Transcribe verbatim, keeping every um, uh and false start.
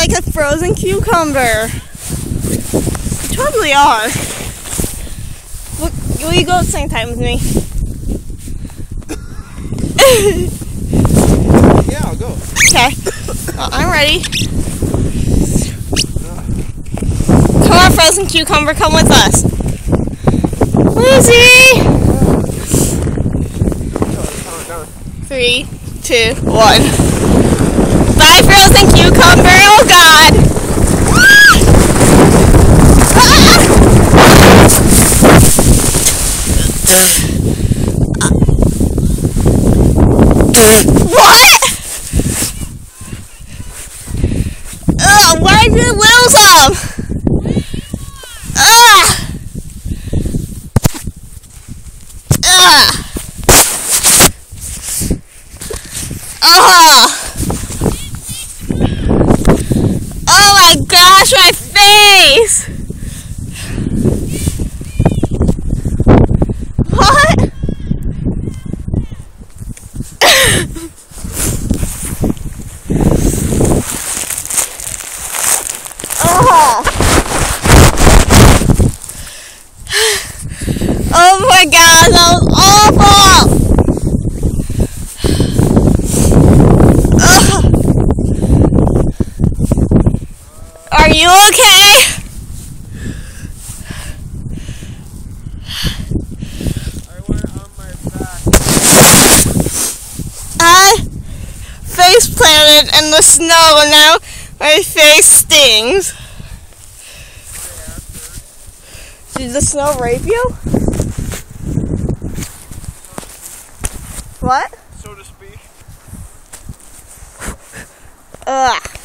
like a frozen cucumber. You totally are. Will, will you go at the same time with me? Yeah, I'll go. Okay. Well, I'm ready. Come on, frozen cucumber, come with us. Lucy! Three, two, one. Bye, frozen cucumber. Oh, God. What? Ugh, why did you lose them? Ugh. Ugh. Oh. Oh my gosh, my face! What? Oh. Oh my god, that was awful! Ugh. Are you okay? I went on my back. I face planted in the snow and now my face stings. Did the snow rape you? What? So to speak. Ugh.